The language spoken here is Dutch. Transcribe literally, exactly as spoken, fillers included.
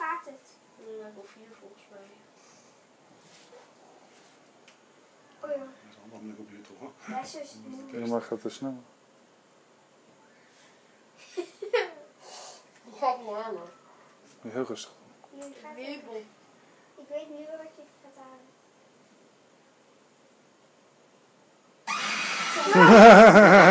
gaat het? Uh, nog vier volgens mij. Oh ja. Dat is allemaal moeilijk op YouTube hoor. Ja, zus. Ja, maar gaat te snel. Die gaat niet aan hoor. Heel rustig. Jullie gaan het. Wiebel. Ik weet nu wat je gaat halen.